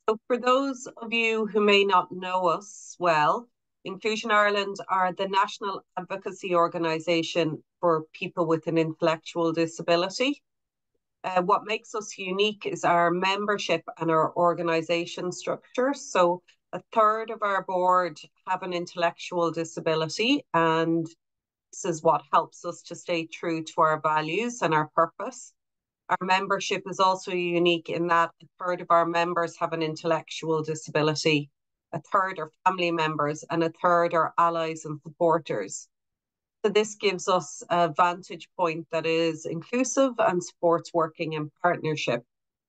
So for those of you who may not know us well, Inclusion Ireland are the national advocacy organisation for people with an intellectual disability. What makes us unique is our membership and our organisation structure. So a third of our board have an intellectual disability, and this is what helps us to stay true to our values and our purpose. Our membership is also unique in that a third of our members have an intellectual disability, a third are family members, and a third are allies and supporters. So this gives us a vantage point that is inclusive and supports working in partnership.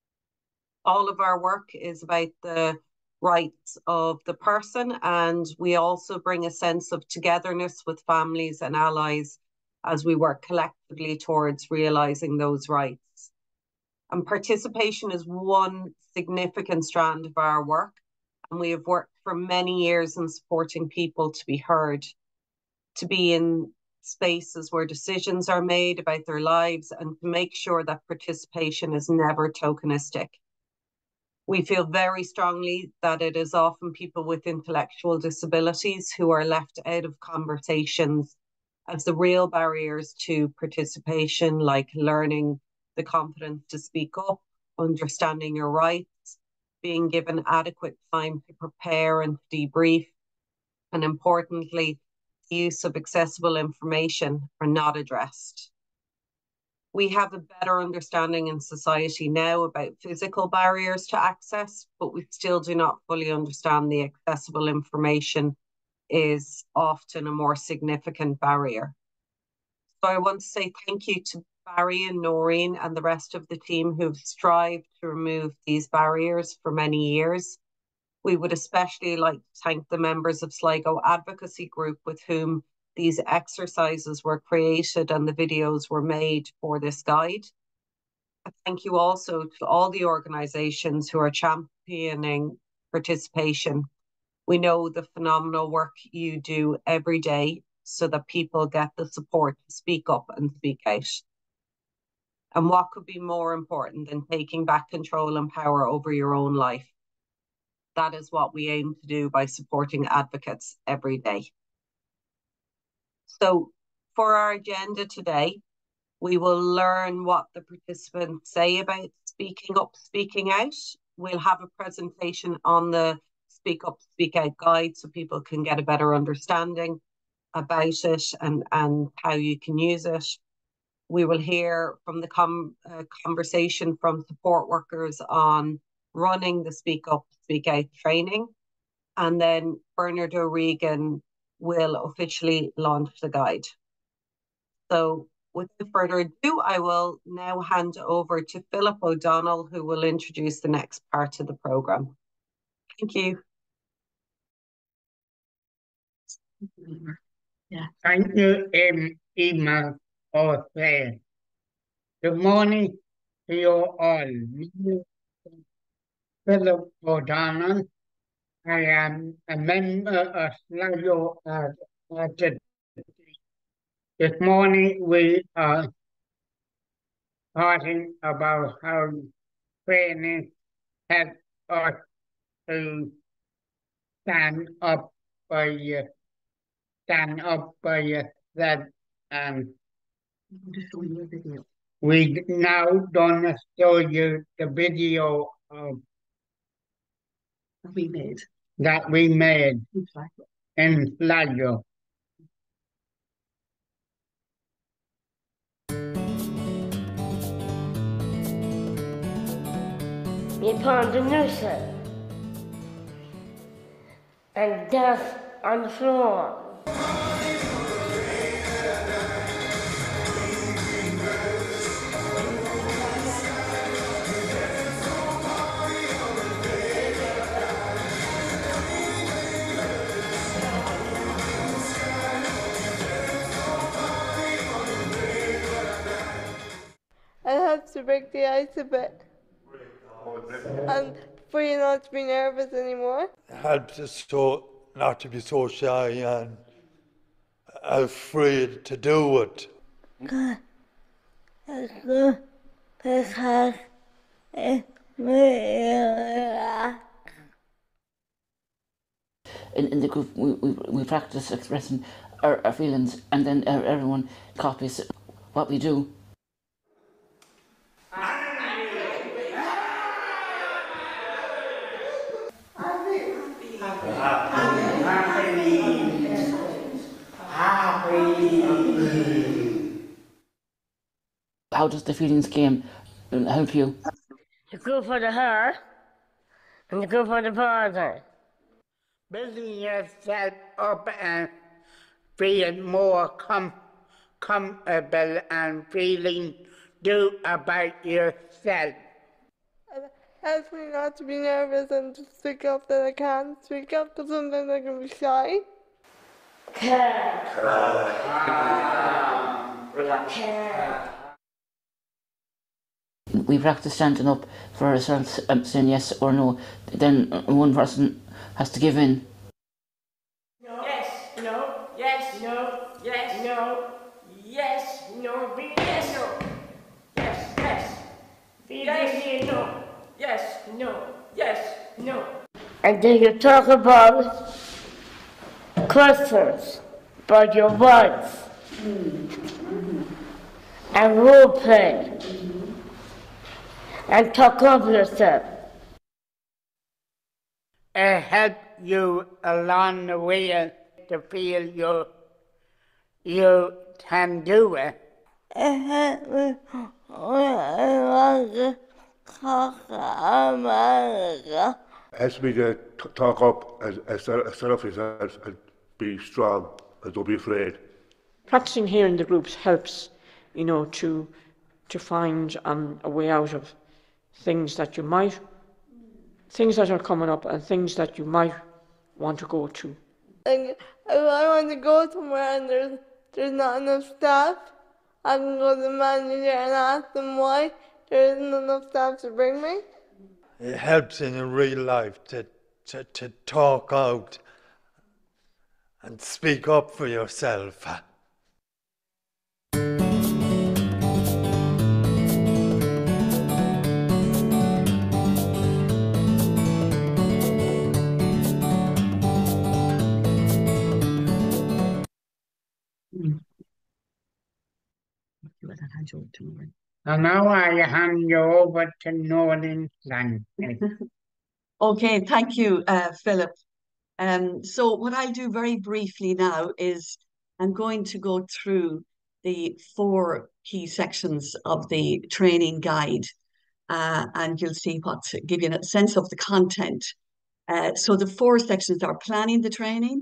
All of our work is about the rights of the person, and we also bring a sense of togetherness with families and allies as we work collectively towards realising those rights. And participation is one significant strand of our work, and we have worked for many years in supporting people to be heard, to be in spaces where decisions are made about their lives, and to make sure that participation is never tokenistic. We feel very strongly that it is often people with intellectual disabilities who are left out of conversations as the real barriers to participation, like learning the confidence to speak up, understanding your rights, being given adequate time to prepare and debrief, and importantly, the use of accessible information are not addressed. We have a better understanding in society now about physical barriers to access, but we still do not fully understand the accessible information is often a more significant barrier. So I want to say thank you to Barry and Noreen and the rest of the team who've strived to remove these barriers for many years. We would especially like to thank the members of Sligo Advocacy Group with whom these exercises were created and the videos were made for this guide. Thank you also to all the organisations who are championing participation. We know the phenomenal work you do every day so that people get the support to speak up and speak out. And what could be more important than taking back control and power over your own life? That is what we aim to do by supporting advocates every day. So for our agenda today, we will learn what the participants say about speaking up, speaking out. We'll have a presentation on the Speak Up, Speak Out guide so people can get a better understanding about it and how you can use it. We will hear from the conversation from support workers on running the Speak Up, Speak Out training. And then Bernard O'Regan will officially launch the guide. So without further ado, I will now hand over to Philip O'Donnell, who will introduce the next part of the programme. Thank you. Yeah. Thank you, Emma O'Shea. Good morning to you all. Philip O'Donnell. I am a member of Sligo Advocacy. This morning we are talking about how training helps us to stand up by that we now gonna show you the video that we made in Sligo. We found a noose and dust on the floor. It helps to break the ice a bit. And for you not to be nervous anymore. It helps us not to be so shy and afraid to do it. Because it really in the group, we practice expressing our feelings, and then everyone copies what we do. How does the feelings game help you? The group for the her and the group for the father. Building yourself up and feeling more comfortable and feeling good about yourself. It helps me not to be nervous and to speak up that I can't speak up, because sometimes I can be shy. We practice standing up for ourselves, saying yes or no. Then one person has to give in. No. Yes, no, yes, no, yes, no, yes, no, be yes, no, yes, yes, be yes, no, yes, no, yes, no. And then you talk about questions, about your words, and role play, and talk of yourself. It helps you along the way to feel you can do it. It helps me when I want to talk America. Helps me to talk up and stand up for yourself and be strong and don't be afraid. Practicing here in the groups helps, you know, to find a way out of things that are coming up and things that you might want to go to. Like, if I want to go somewhere and there's not enough staff, I can go to the manager and ask them why there isn't enough staff to bring me. It helps in real life to talk out and speak up for yourself. And now I hand you over to Northern Land. Okay, thank you, Philip. So what I'll do very briefly now is I'm going to go through the 4 key sections of the training guide, and you'll see give you a sense of the content. So the 4 sections are planning the training,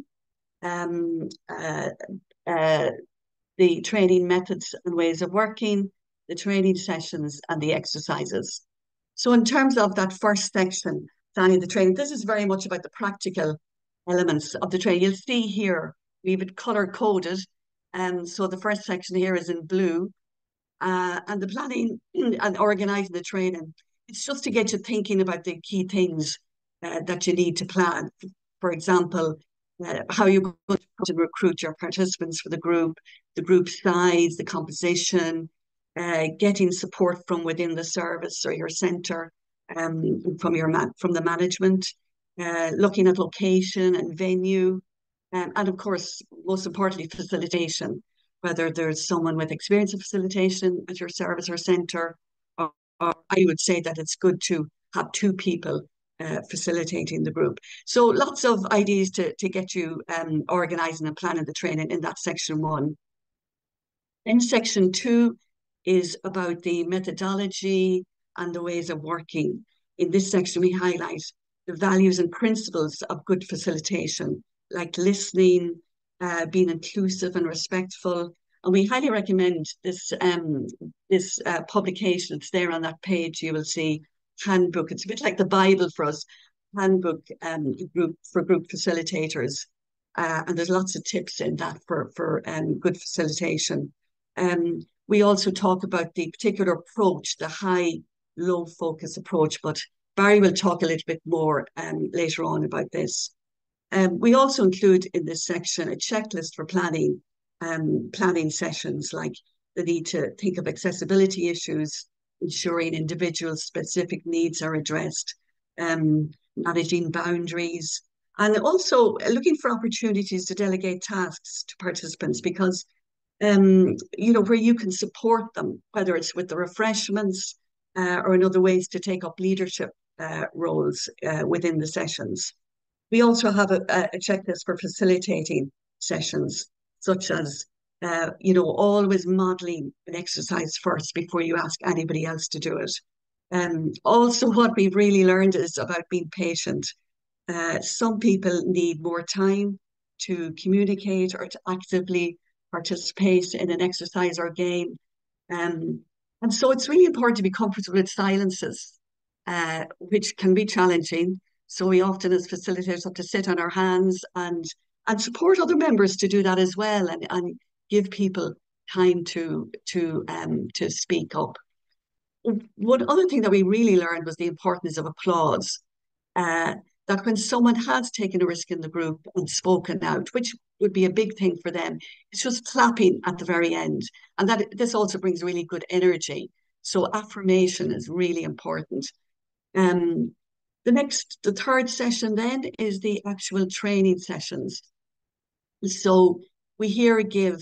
the training methods and ways of working, the training sessions, and the exercises. So in terms of that first section, planning the training, this is very much about the practical elements of the training. You'll see here, we've it color-coded. So the first section here is in blue. And the planning and organising the training, it's just to get you thinking about the key things that you need to plan. For example, how you're going to recruit your participants for the group size, the composition, getting support from within the service or your centre, from the management, looking at location and venue, and of course, most importantly, facilitation. Whether there's someone with experience of facilitation at your service or centre, or I would say that it's good to have 2 people facilitating the group. So lots of ideas to get you organising and planning the training in that section 1. Then section 2 is about the methodology and the ways of working. In this section, we highlight the values and principles of good facilitation, like listening, being inclusive and respectful. And we highly recommend this publication. It's there on that page. You will see handbook. It's a bit like the Bible for us, handbook for group facilitators. And there's lots of tips in that for good facilitation. We also talk about the particular approach, the high-low focus approach, but Barry will talk a little bit more later on about this. We also include in this section a checklist for planning sessions, like the need to think of accessibility issues, ensuring individual specific needs are addressed, managing boundaries, And also looking for opportunities to delegate tasks to participants because, you know, where you can support them, whether it's with the refreshments or in other ways to take up leadership roles within the sessions. We also have a checklist for facilitating sessions, such as, you know, always modeling an exercise first before you ask anybody else to do it. Also, what we've really learned is about being patient. Some people need more time to communicate or to actively participate in an exercise or game. And so it's really important to be comfortable with silences, which can be challenging. So we often, as facilitators, have to sit on our hands and support other members to do that as well, and give people time to speak up. One other thing that we really learned was the importance of applause. That when someone has taken a risk in the group and spoken out, which would be a big thing for them, it's just clapping at the very end. And that this also brings really good energy. So affirmation is really important. The third session then is the actual training sessions. So we here give,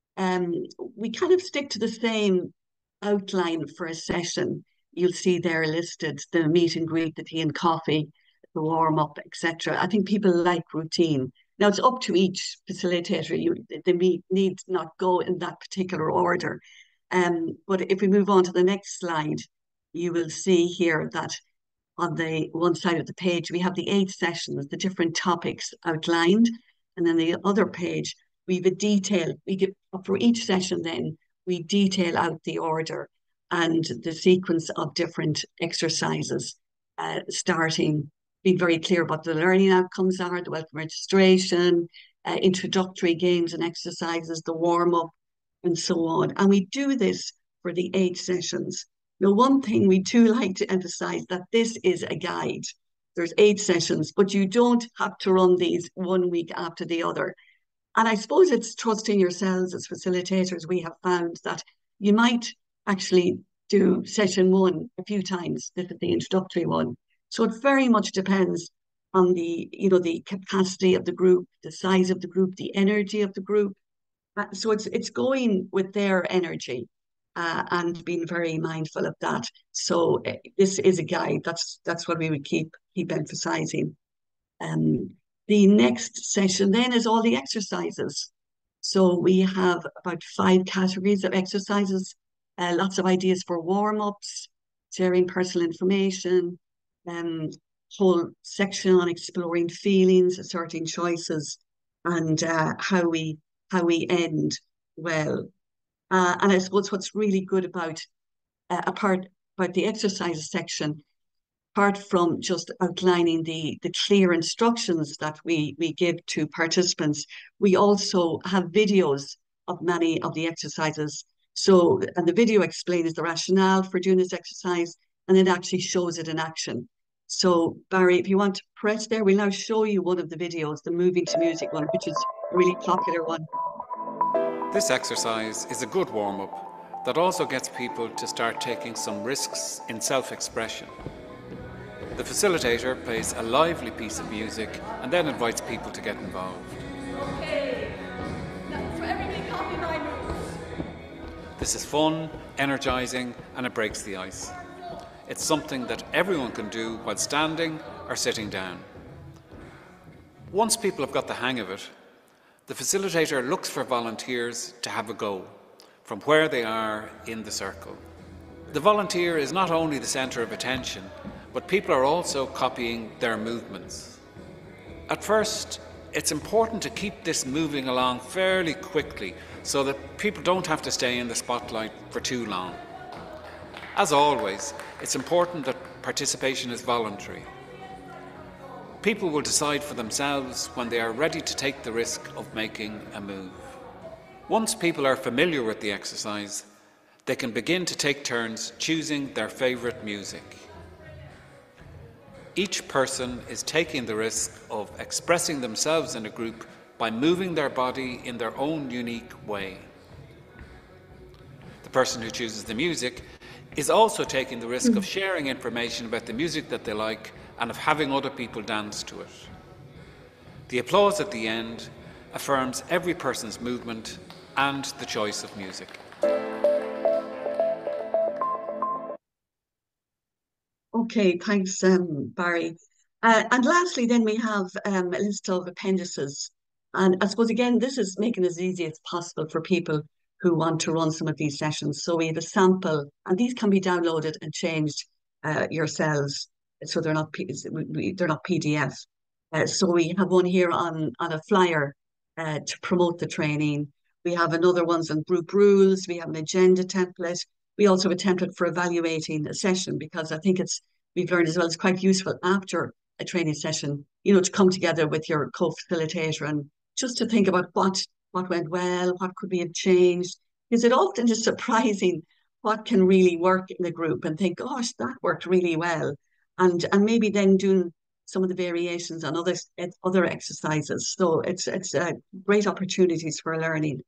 we kind of stick to the same outline for a session. You'll see there listed the meet and greet, the tea and coffee, the warm up, etc. I think people like routine. Now it's up to each facilitator. They need not go in that particular order. But if we move on to the next slide, you will see here that on the one side of the page, we have the 8 sessions, the different topics outlined. And then the other page, we have a detail. We give for each session then, we detail out the order and the sequence of different exercises, starting, being very clear what the learning outcomes are, the welcome registration, introductory games and exercises, the warm-up, and so on. And we do this for the 8 sessions. Now, one thing we do like to emphasize that this is a guide. There's 8 sessions, but you don't have to run these one week after the other. And I suppose it's trusting yourselves as facilitators. We have found that you might actually do session 1 a few times. This is the introductory one. So it very much depends on the, you know, the capacity of the group, the size of the group, the energy of the group. So it's going with their energy and being very mindful of that. So this is a guide. That's what we would keep emphasizing. The next session then is all the exercises. So we have about 5 categories of exercises, lots of ideas for warm-ups, sharing personal information, whole section on exploring feelings, asserting choices, and how we end well. And I suppose what's really good about the exercises section, apart from just outlining the clear instructions that we give to participants, we also have videos of many of the exercises. So, and the video explains the rationale for doing this exercise, and it actually shows it in action. So Barry, if you want to press there, we'll now show you one of the videos, the moving to music one, which is a really popular one. This exercise is a good warm-up that also gets people to start taking some risks in self-expression. The facilitator plays a lively piece of music and then invites people to get involved. Okay. Now, so everybody copy my moves. This is fun, energizing, and it breaks the ice. It's something that everyone can do while standing or sitting down. Once people have got the hang of it, the facilitator looks for volunteers to have a go from where they are in the circle. The volunteer is not only the centre of attention, but people are also copying their movements. At first, it's important to keep this moving along fairly quickly so that people don't have to stay in the spotlight for too long. As always, it's important that participation is voluntary. People will decide for themselves when they are ready to take the risk of making a move. Once people are familiar with the exercise, they can begin to take turns choosing their favourite music. Each person is taking the risk of expressing themselves in a group by moving their body in their own unique way. The person who chooses the music is also taking the risk of sharing information about the music that they like and of having other people dance to it. The applause at the end affirms every person's movement and the choice of music. Okay, thanks, Barry. And lastly, then we have a list of appendices. And I suppose, again, this is making it as easy as possible for people who want to run some of these sessions. So we have a sample, and these can be downloaded and changed yourselves. So they're not PDF. So we have one here on a flyer to promote the training. We have another ones on group rules. We have an agenda template. We also have a template for evaluating a session, because I think we've learned as well, it's quite useful after a training session, to come together with your co-facilitator and just to think about what went well, what could we have changed. Because it often is surprising what can really work in a group and think, gosh, that worked really well. And maybe then doing some of the variations on other exercises. So it's great opportunities for learning.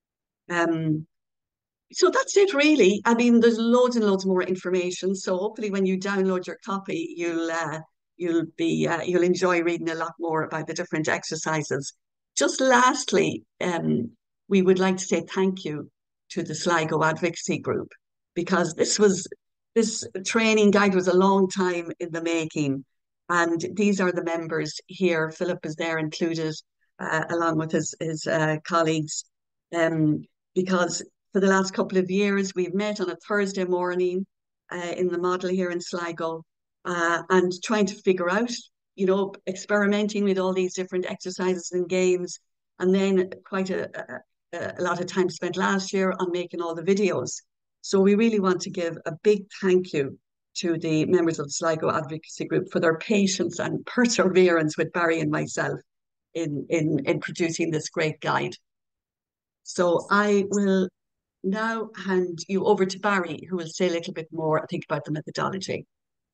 So that's it, really. I mean, there's loads and loads more information. So hopefully, when you download your copy, you'll enjoy reading a lot more about the different exercises. Just lastly, we would like to say thank you to the Sligo Advocacy Group, because this training guide was a long time in the making, and these are the members here. Philip is there included, along with his colleagues, because for the last couple of years, we've met on a Thursday morning in the model here in Sligo, and trying to figure out, experimenting with all these different exercises and games. And then quite a lot of time spent last year on making all the videos. So we really want to give a big thank you to the members of the Sligo Advocacy Group for their patience and perseverance with Barry and myself in producing this great guide. So I will now hand you over to Barry, who will say a little bit more, I think, about the methodology.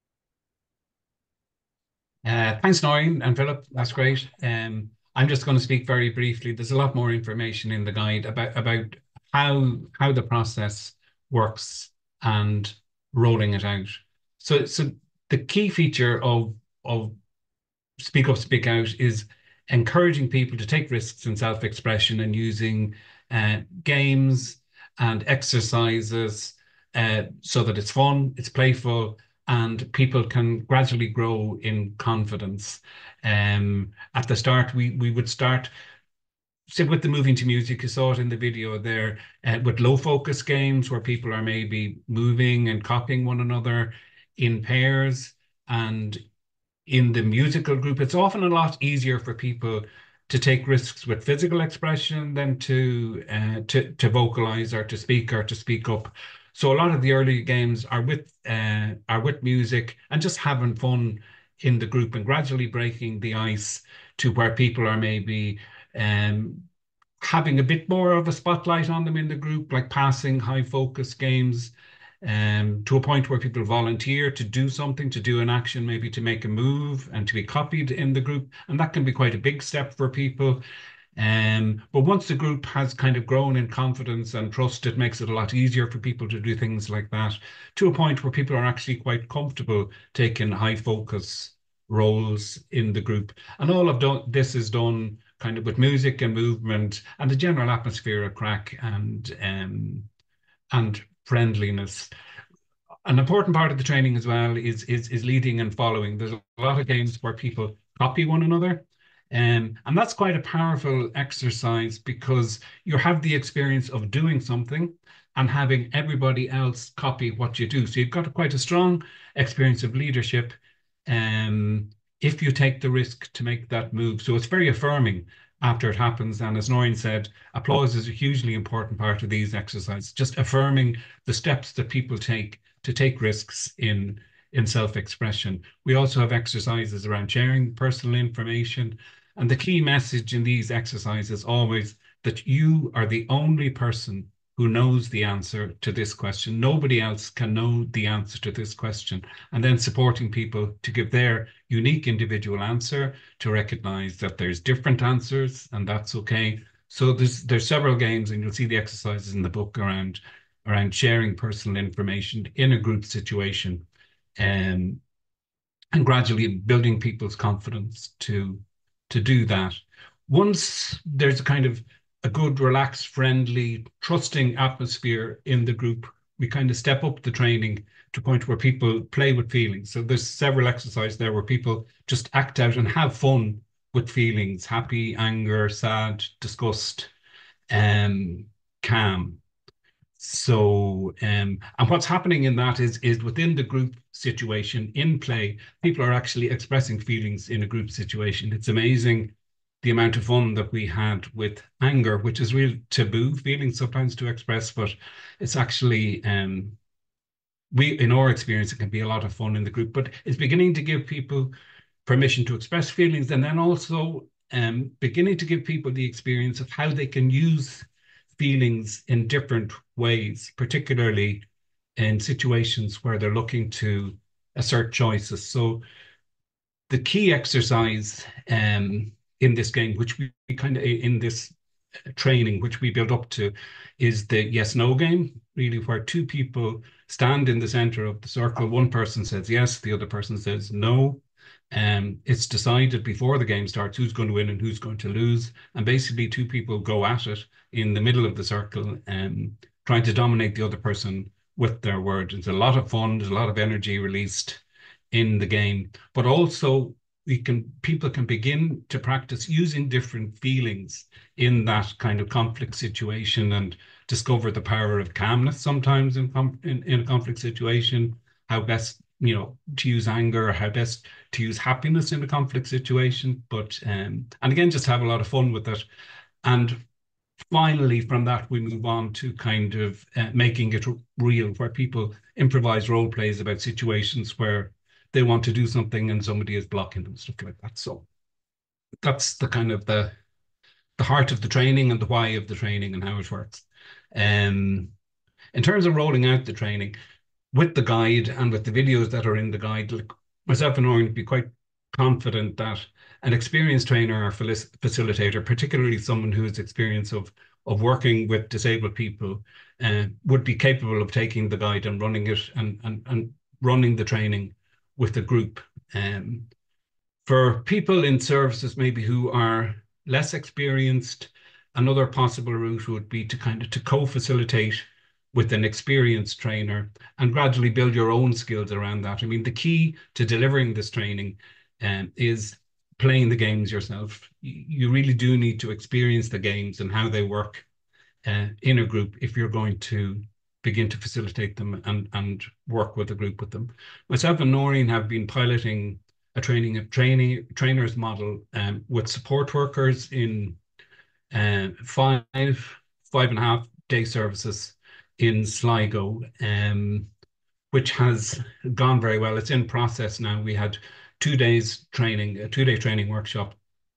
Thanks, Noreen and Philip. That's great. I'm just going to speak very briefly. There's a lot more information in the guide about how the process works and rolling it out. So the key feature of Speak Up, Speak Out is encouraging people to take risks in self-expression and using games and exercises so that it's fun, it's playful, and people can gradually grow in confidence. At the start, we would start with the moving to music. You saw it in the video there, with low focus games where people are maybe moving and copying one another in pairs. And in the musical group, it's often a lot easier for people to take risks with physical expression than to vocalize or to speak up. So a lot of the early games are with music and just having fun in the group and gradually breaking the ice to where people are maybe having a bit more of a spotlight on them in the group, like passing high focus games, to a point where people volunteer to do something, to do an action, maybe to make a move and to be copied in the group. And that can be quite a big step for people. But once the group has kind of grown in confidence and trust, it makes it a lot easier for people to do things like that, to a point where people are actually quite comfortable taking high focus roles in the group. And all of this is done kind of with music and movement and the general atmosphere of crack and friendliness. An important part of the training as well is leading and following. There's a lot of games where people copy one another. And that's quite a powerful exercise because you have the experience of doing something and having everybody else copy what you do. So you've got quite a strong experience of leadership if you take the risk to make that move. So it's very affirming after it happens. And as Noreen said, applause is a hugely important part of these exercises, just affirming the steps that people take to take risks in self-expression. We also have exercises around sharing personal information. And the key message in these exercises is always that you are the only person who knows the answer to this question. Nobody else can know the answer to this question. And then supporting people to give their unique individual answer, to recognize that there's different answers, and that's okay. So there's several games, and you'll see the exercises in the book around sharing personal information in a group situation, and gradually building people's confidence to do that. once there's a kind of a good, relaxed, friendly, trusting atmosphere in the group, we kind of step up the training to a point where people play with feelings. So there's several exercises there where people just act out and have fun with feelings: happy, anger, sad, disgust, calm. So, and what's happening in that is within the group situation in play, people are actually expressing feelings in a group situation. It's amazing the amount of fun that we had with anger, which is real taboo feeling sometimes to express, but it's actually, in our experience, it can be a lot of fun in the group, but it's beginning to give people permission to express feelings, and then also beginning to give people the experience of how they can use feelings in different ways, particularly in situations where they're looking to assert choices. So the key exercise in this game, which we kind of, in this training, which we build up to, is the yes-no game, really, where two people stand in the center of the circle. One person says yes, the other person says no. It's decided before the game starts who's going to win and who's going to lose. And basically two people go at it in the middle of the circle, trying to dominate the other person with their words. It's a lot of fun. There's a lot of energy released in the game, but also people can begin to practice using different feelings in that kind of conflict situation and discover the power of calmness sometimes in a conflict situation, how best, to use anger, how best to use happiness in a conflict situation, but and again, just have a lot of fun with it. And finally, from that, we move on to kind of making it real, where people improvise role plays about situations where they want to do something and somebody is blocking them, stuff like that. So that's the kind of the heart of the training and the why of the training and how it works. In terms of rolling out the training, with the guide and with the videos that are in the guide, like myself and Oren would be quite confident that an experienced trainer or facilitator, particularly someone who has experience of working with disabled people, would be capable of taking the guide and running it and running the training with the group. For people in services maybe who are less experienced, another possible route would be to co-facilitate with an experienced trainer and gradually build your own skills around that. I mean, the key to delivering this training is playing the games yourself. You really do need to experience the games and how they work in a group if you're going to begin to facilitate them and work with a group with them. Myself and Noreen have been piloting a trainers model with support workers in 5.5 day services in Sligo, which has gone very well. It's in process now. We had 2 days training, a 2-day training workshop,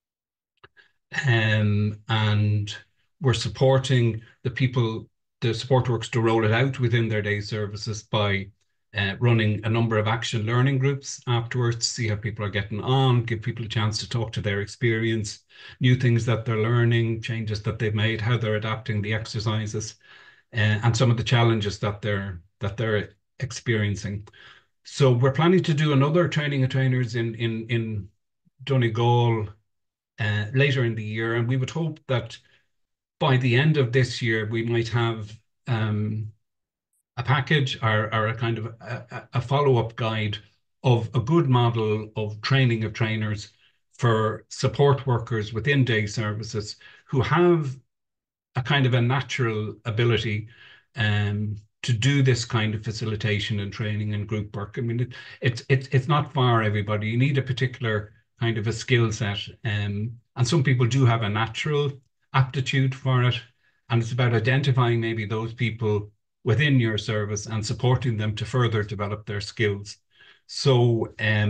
and we're supporting the support workers to roll it out within their day services by running a number of action learning groups afterwards, see how people are getting on, give people a chance to talk to their experience, new things that they're learning, changes that they've made, how they're adapting the exercises, and some of the challenges that they're experiencing. So we're planning to do another training of trainers in Donegal later in the year, and we would hope that by the end of this year we might have a package or a kind of a follow-up guide of a good model of training of trainers for support workers within day services who have a kind of a natural ability to do this kind of facilitation and training and group work. I mean, it's not for everybody. You need a particular kind of a skill set, and some people do have a natural aptitude for it, and it's about identifying maybe those people within your service and supporting them to further develop their skills. So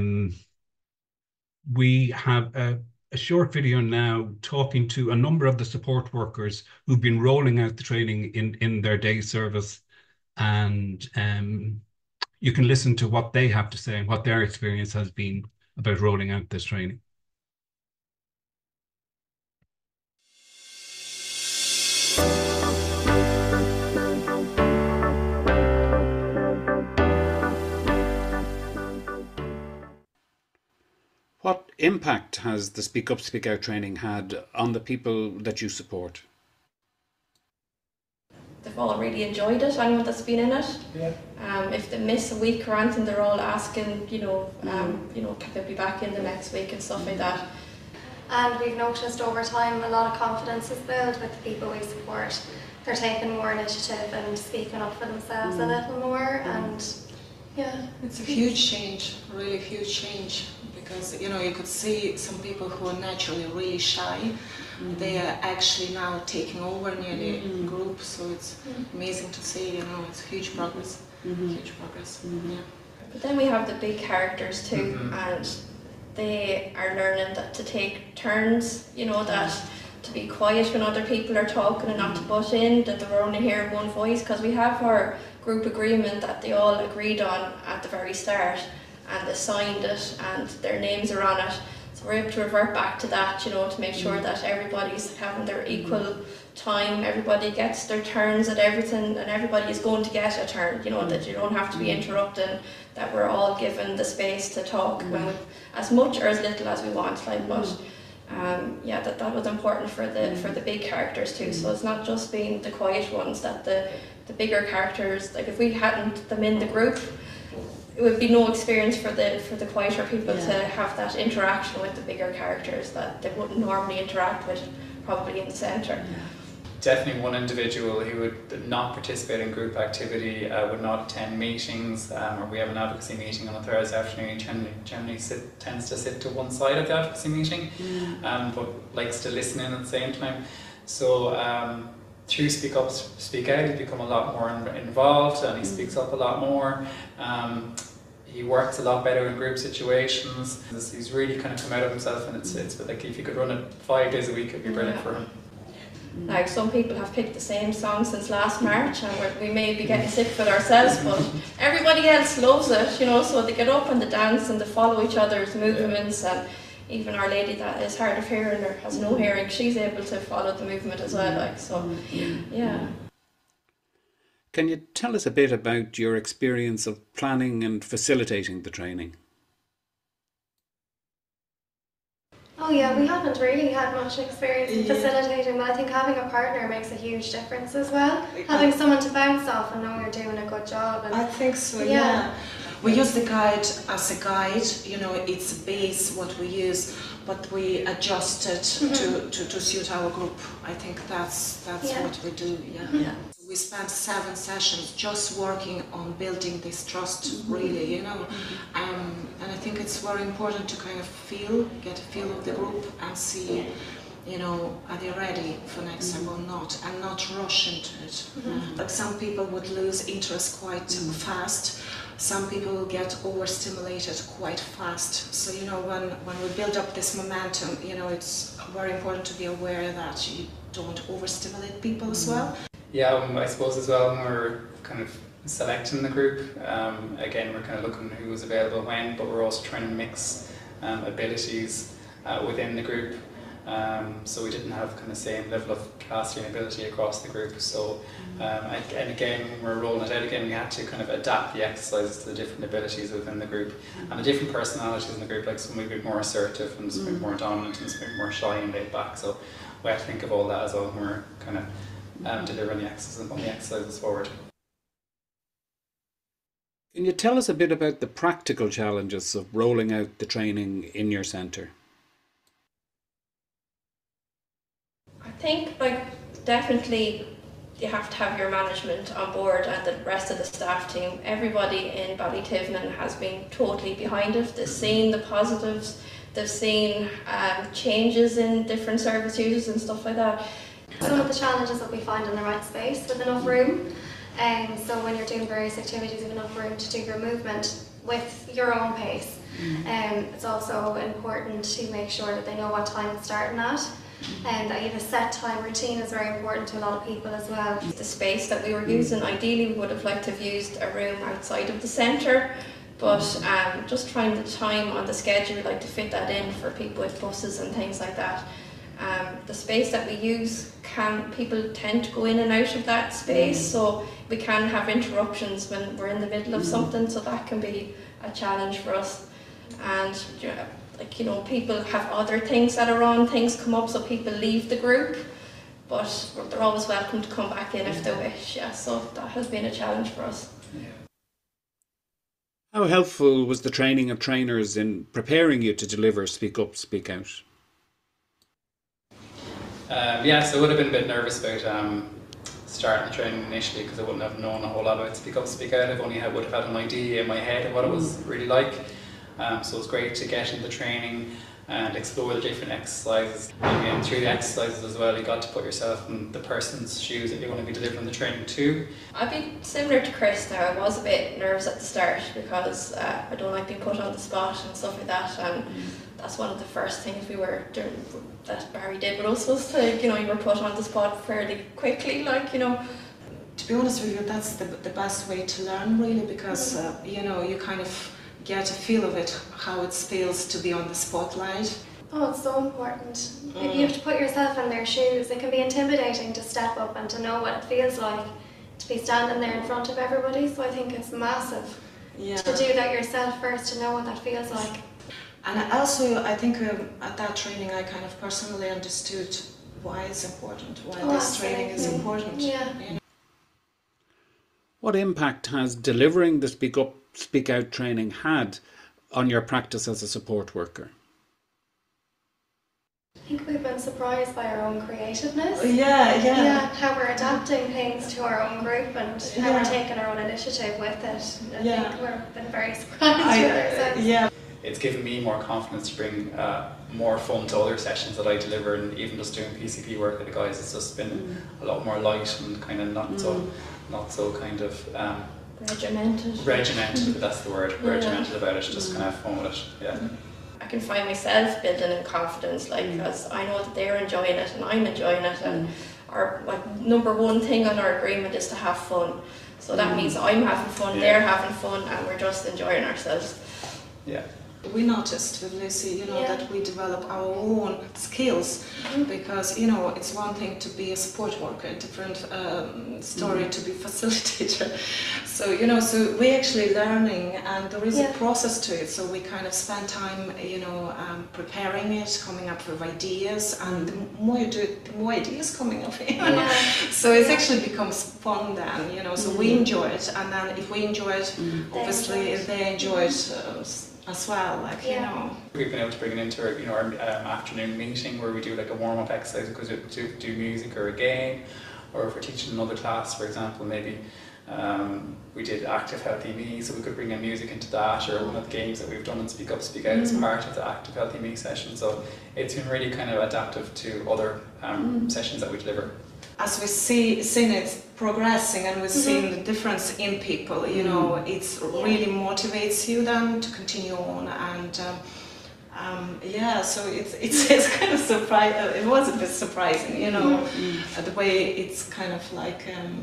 we have a short video now talking to a number of the support workers who've been rolling out the training in their day service, and you can listen to what they have to say and what their experience has been about rolling out this training. What impact has the Speak Up, Speak Out training had on the people that you support? They've all really enjoyed it, anyone that's been in it. Yeah. If they miss a week or anything, they're all asking, can they be back in the next week and stuff like that. And we've noticed over time a lot of confidence is built with the people we support. They're taking more initiative and speaking up for themselves a little more, and yeah. It's a huge change, really huge change, because you could see some people who are naturally really shy. They are actually now taking over nearly group, so it's amazing to see. It's huge progress. Huge progress. Yeah. But then we have the big characters too, and they are learning that to take turns. That to be quiet when other people are talking and not to butt in. That they're only hearing one voice, because we have our group agreement that they all agreed on at the very start, and they signed it, and their names are on it. So we're able to revert back to that, to make sure that everybody's having their equal time, everybody gets their turns at everything, and everybody is going to get a turn, that you don't have to be interrupting, that we're all given the space to talk as much or as little as we want, but that was important for the big characters too. So it's not just being the quiet ones, that the bigger characters, like if we hadn't them in the group, it would be no experience for the quieter people to have that interaction with the bigger characters that they wouldn't normally interact with, probably in the centre. Definitely one individual who would not participate in group activity, would not attend meetings, or we have an advocacy meeting on a Thursday afternoon, generally tends to sit to one side of the advocacy meeting, but likes to listen in at the same time. So through Speak Up, Speak Out, he's become a lot more involved, and he speaks up a lot more. He works a lot better in group situations. He's really kind of come out of himself, and it's like if he could run it 5 days a week, it'd be brilliant for him. Like some people have picked the same song since last March, and we may be getting sick of it ourselves, but everybody else loves it, so they get up and they dance and they follow each other's movements, and even our lady that is hard of hearing or has no hearing, she's able to follow the movement as well, yeah. Can you tell us a bit about your experience of planning and facilitating the training? Oh yeah, we haven't really had much experience in facilitating, but I think having a partner makes a huge difference as well. Having someone to bounce off and know you're doing a good job. I think so, yeah. We use the guide as a guide, it's a base what we use, but we adjust it to suit our group. I think that's what we do, We spent 7 sessions just working on building this trust, really, and I think it's very important to kind of get a feel of the group and see, are they ready for next time or not, and not rush into it. Like some people would lose interest quite fast. Some people will get overstimulated quite fast. So, when we build up this momentum, it's very important to be aware that you don't overstimulate people as well. Yeah, I suppose as well when we're kind of selecting the group, again we're kind of looking who was available when, but we're also trying to mix abilities within the group. So we didn't have kind of same level of capacity and ability across the group. So and again, when we're rolling it out again, we had to kind of adapt the exercises to the different abilities within the group and the different personalities in the group. Like some would be more assertive and some would be more dominant and some would be more shy and laid back. So we have to think of all that as well when we're kind of delivering the exercises and putting the exercises forward. Can you tell us a bit about the practical challenges of rolling out the training in your centre? I think definitely you have to have your management on board and the rest of the staff team. Everybody in Ballytivnan has been totally behind it. They've seen the positives, they've seen changes in different service users and stuff like that. Some of the challenges that we find in the right space with enough room. So when you're doing various activities, you have enough room to do your movement with your own pace. It's also important to make sure that they know what time it's starting at. And that you have a set time routine is very important to a lot of people as well. The space that we were using, ideally we would have liked to have used a room outside of the centre, but just trying the time on the schedule, like to fit that in for people with buses and things like that. The space that we use, people tend to go in and out of that space, so we can have interruptions when we're in the middle of something, so that can be a challenge for us. And like, you know, people have other things that are on, things come up, so people leave the group, but they're always welcome to come back in if they wish. Yeah, so that has been a challenge for us. How helpful was the training of trainers in preparing you to deliver Speak Up, Speak Out? Yeah, so I would have been a bit nervous about starting the training initially because I wouldn't have known a whole lot about Speak Up, Speak Out. I would have had an idea in my head of what it was really like. So it's great to get into the training and explore the different exercises. And through the exercises as well, you got to put yourself in the person's shoes that you're going to be delivering the training to. I've been similar to Chris now. I was a bit nervous at the start because I don't like being put on the spot and stuff like that. And that's one of the first things we were doing that Barry did with us was to, you know, you were put on the spot fairly quickly, like, you know. To be honest with you, that's the best way to learn, really, because you know, you kind of get a feel of it, how it feels to be on the spotlight. Oh, it's so important. You have to put yourself in their shoes. It can be intimidating to step up and to know what it feels like to be standing there in front of everybody, so I think it's massive to do that yourself first, to know what that feels like. And also, I think at that training I kind of personally understood why it's important, why this training is important. Yeah. You know? What impact has delivering the Speak Up, Speak Out training had on your practice as a support worker? I think we've been surprised by our own creativeness. Yeah, how we're adapting things to our own group and how we're taking our own initiative with it. I think we've been very surprised with ourselves. It's given me more confidence to bring more fun to other sessions that I deliver, and even just doing PCP work with the guys, it's just been a lot more light and kind of not so kind of regimented, but that's the word, regimented about it, just kind of have fun with it, yeah. I can find myself building in confidence, like, because I know that they're enjoying it and I'm enjoying it, and our number one thing on our agreement is to have fun. So that means I'm having fun, they're having fun, and we're just enjoying ourselves. Yeah. We noticed with Lucy, you know, that we develop our own skills, because, you know, it's one thing to be a support worker, a different story to be facilitator. So, you know, so we're actually learning, and there is a process to it. So we kind of spend time, you know, preparing it, coming up with ideas, and the more you do it, the more ideas coming up. You know? So it actually becomes fun then, you know. So we enjoy it, and then if we enjoy it, obviously they enjoy it. As well, like, you know. We've been able to bring it into our, you know, our afternoon meeting where we do like a warm-up exercise because we do music or a game, or if we're teaching another class, for example, maybe we did Active Healthy Me, so we could bring in music into that, or one of the games that we've done in Speak Up, Speak Out as part of the Active Healthy Me session. So it's been really kind of adaptive to other sessions that we deliver. As we seen it progressing and we've seen the difference in people, you know, it really motivates you then to continue on, and so it's kind of surprising. It was a bit surprising, you know, the way it's kind of like.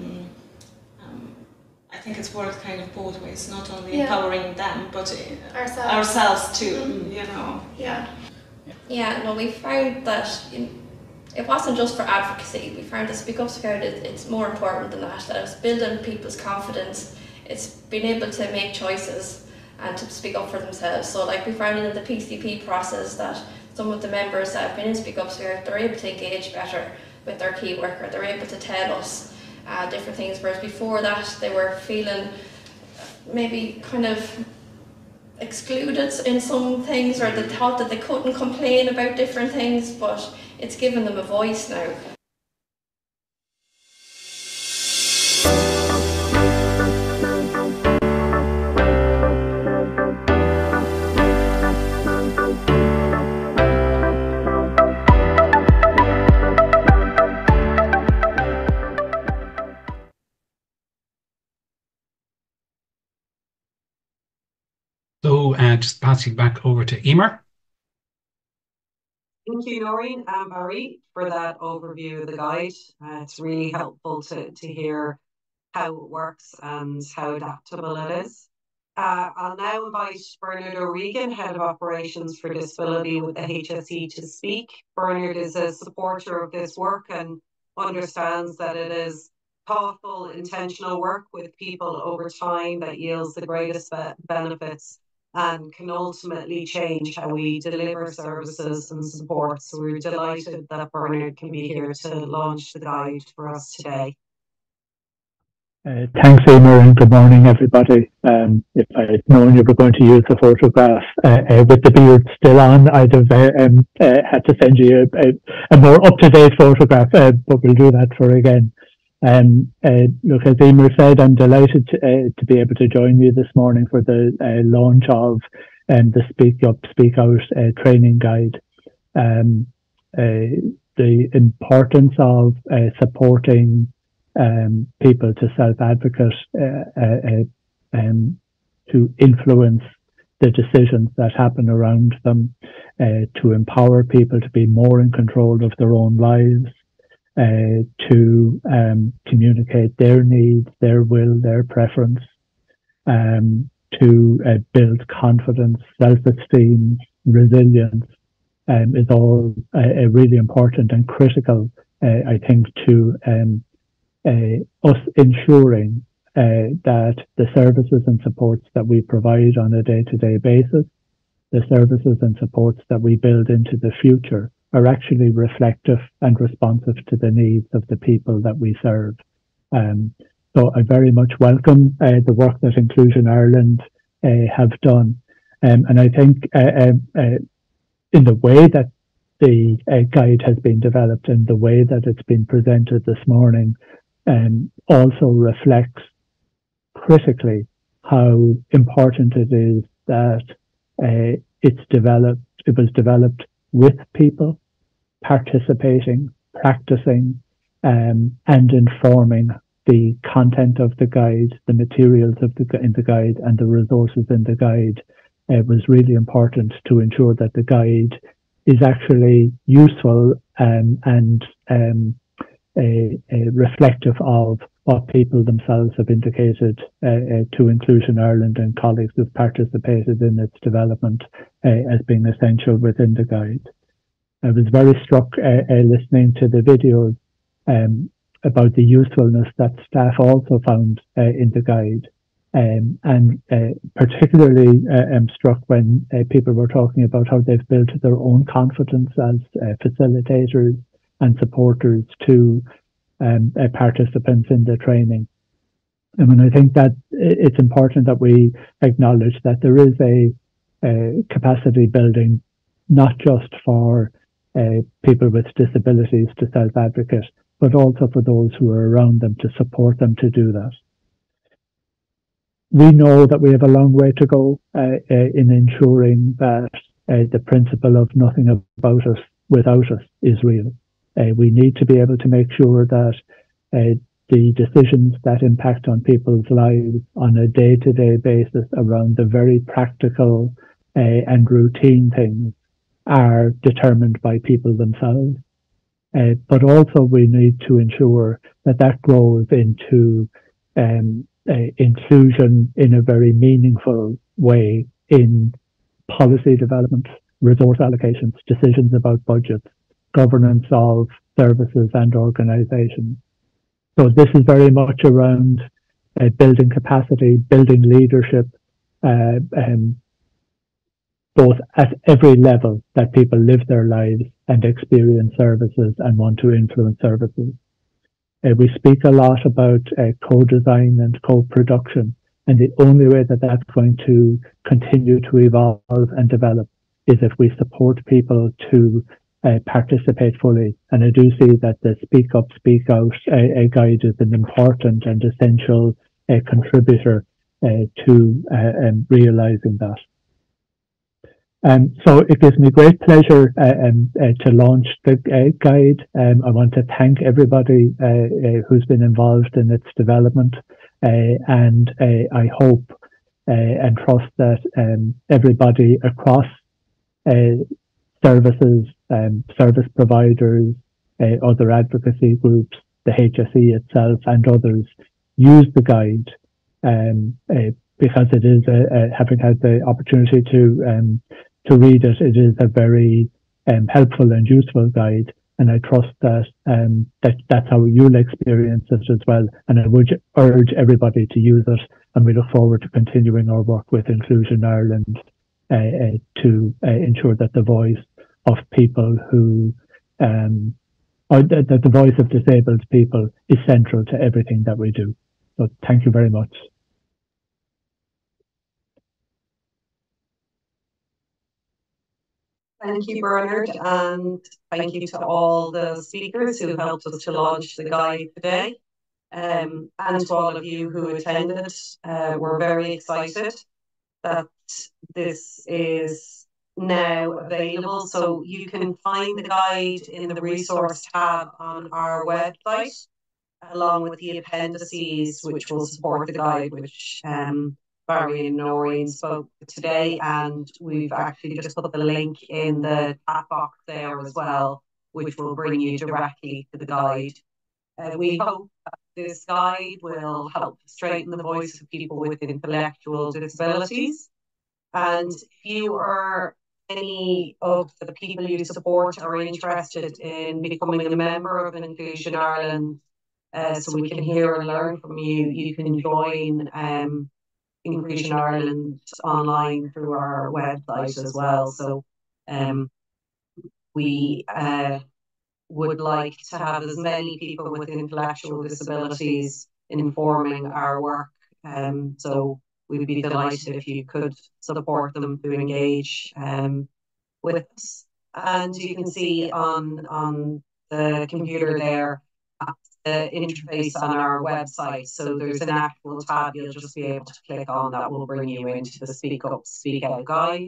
I think it's worked kind of both ways, not only empowering them, but ourselves too, you know. Yeah, no, we found that it wasn't just for advocacy. We found that Speak Up, Speak Out, it's more important than that. That it's building people's confidence. It's being able to make choices and to speak up for themselves. So like we found in the PCP process that some of the members that have been in Speak Up, Speak Out, they're able to engage better with their key worker. They're able to tell us different things, whereas before that they were feeling maybe kind of excluded in some things, or they thought that they couldn't complain about different things, but it's given them a voice now. So just passing back over to Emer. Thank you, Noreen and Barry, for that overview of the guide. It's really helpful to hear how it works and how adaptable it is. I'll now invite Bernard O'Regan, Head of Operations for Disability with the HSE, to speak. Bernard is a supporter of this work and understands that it is thoughtful, intentional work with people over time that yields the greatest benefits and can ultimately change how we deliver services and support. So we're delighted that Bernard can be here to launch the guide for us today. Thanks, Emer, and good morning, everybody. If I had known you were going to use the photograph with the beard still on, I'd have had to send you a more up-to-date photograph, but we'll do that for again. Look, as Emer said, I'm delighted to be able to join you this morning for the launch of the Speak Up, Speak Out training guide. The importance of supporting people to self-advocate to influence the decisions that happen around them, to empower people to be more in control of their own lives, to communicate their needs, their will, their preference, to build confidence, self-esteem, resilience, is all really important and critical, I think, to us ensuring that the services and supports that we provide on a day-to-day basis, the services and supports that we build into the future, are actually reflective and responsive to the needs of the people that we serve. So I very much welcome the work that Inclusion Ireland have done. And I think in the way that the guide has been developed and the way that it's been presented this morning also reflects critically how important it is that it was developed with people participating, practicing, and informing the content of the guide, the materials in the guide, and the resources in the guide. It was really important to ensure that the guide is actually useful and reflective of what people themselves have indicated to Inclusion Ireland and colleagues who've participated in its development as being essential within the guide. I was very struck listening to the videos about the usefulness that staff also found in the guide. And particularly I'm struck when people were talking about how they've built their own confidence as facilitators and supporters to participants in the training. I mean, I think that it's important that we acknowledge that there is a capacity building, not just for people with disabilities to self-advocate, but also for those who are around them to support them to do that. We know that we have a long way to go in ensuring that the principle of nothing about us without us is real. We need to be able to make sure that the decisions that impact on people's lives on a day-to-day basis around the very practical and routine things are determined by people themselves. But also we need to ensure that that grows into inclusion in a very meaningful way in policy development, resource allocations, decisions about budgets, governance of services and organizations. So this is very much around building capacity, building leadership, both at every level that people live their lives and experience services and want to influence services. We speak a lot about co-design and co-production, and the only way that that's going to continue to evolve and develop is if we support people to participate fully. And I do see that the Speak Up, Speak Out guide is an important and essential contributor to realising that. So it gives me great pleasure to launch the guide. I want to thank everybody who's been involved in its development, and I hope and trust that everybody across services, service providers, other advocacy groups, the HSE itself and others use the guide because it is, having had the opportunity to read it, it is a very helpful and useful guide, And I trust that that's how you'll experience it as well. And I would urge everybody to use it. And we look forward to continuing our work with Inclusion Ireland to ensure that the voice of people who, or that the voice of disabled people is central to everything that we do. So thank you very much. Thank you, Bernard, and thank you to all the speakers who helped us to launch the guide today. And to all of you who attended. We're very excited that this is now available. So you can find the guide in the resource tab on our website, along with the appendices which will support the guide, which Barry and Noreen spoke today, and we've actually just put the link in the chat box there as well, which will bring you directly to the guide. We hope that this guide will help straighten the voice of people with intellectual disabilities. And if you or any of the people you support are interested in becoming a member of Inclusion Ireland, so we can hear and learn from you, you can join Inclusion Ireland online through our website as well. So we would like to have as many people with intellectual disabilities informing our work. So we'd be delighted if you could support them to engage with us. And you can see on the computer there the interface on our website. So there's an actual tab you'll just be able to click on that will bring you into the Speak Up, Speak Out guide.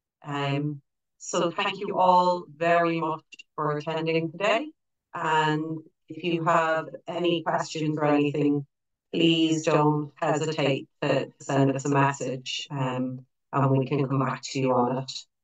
So thank you all very much for attending today. And if you have any questions or anything, please don't hesitate to send us a message, and we can come back to you on it.